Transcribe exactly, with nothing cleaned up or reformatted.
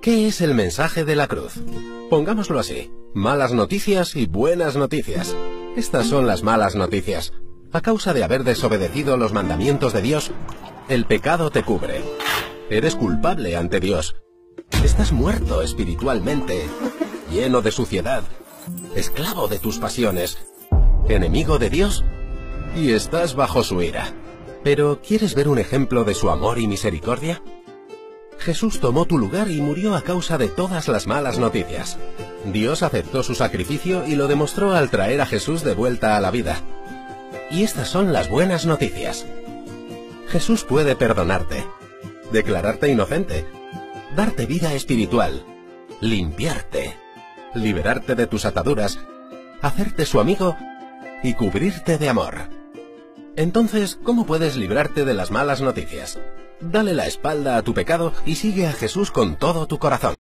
¿Qué es el mensaje de la cruz? Pongámoslo así, malas noticias y buenas noticias. Estas son las malas noticias. A causa de haber desobedecido los mandamientos de Dios, el pecado te cubre. Eres culpable ante Dios. Estás muerto espiritualmente, lleno de suciedad, esclavo de tus pasiones, enemigo de Dios, y estás bajo su ira. Pero, ¿quieres ver un ejemplo de su amor y misericordia? Jesús tomó tu lugar y murió a causa de todas las malas noticias. Dios aceptó su sacrificio y lo demostró al traer a Jesús de vuelta a la vida. Y estas son las buenas noticias. Jesús puede perdonarte, declararte inocente, darte vida espiritual, limpiarte, liberarte de tus ataduras, hacerte su amigo y cubrirte de amor. Entonces, ¿cómo puedes librarte de las malas noticias? Dale la espalda a tu pecado y sigue a Jesús con todo tu corazón.